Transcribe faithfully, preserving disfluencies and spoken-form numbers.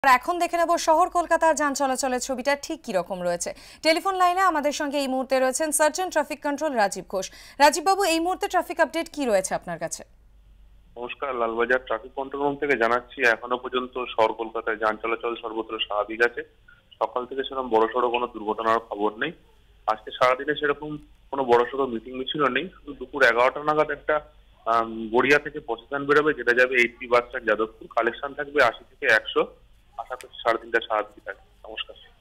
এখন দেখে নেব শহর কলকাতার যান চলাচলের ছবিটা ঠিক কি রকম রয়েছে। টেলিফোন লাইনে আমাদের সঙ্গে এই মুহূর্তে রয়েছেন sergeant traffic control Rajib Ghosh. Rajib বাবু, এই মুহূর্তে ট্রাফিক আপডেট কি রয়েছে আপনার কাছে? নমস্কার, লালবাজার ট্রাফিক কন্ট্রোল রুম থেকে জানাচ্ছি এখনো পর্যন্ত শহর কলকাতায় যান চলাচল সর্বত্র স্বাভাবিক আছে। সকাল থেকে সেরকম বড়সড় কোনো দুর্ঘটনার খবর নেই। আজকে সারাদিনে সেরকম কোনো বড়সড় মিটিং মিছিল নেই। শুধু দুপুর এগারোটা নাগাদ একটা গড়িয়া থেকে প্রসেশন বেরোবে, যেটা যাবে HP bus stand Jadavpur. Collection থাকবে আশি থেকে একশো। আশা করছি সাড়ে তিনটা স্বাভাবিক থাকবে। নমস্কার।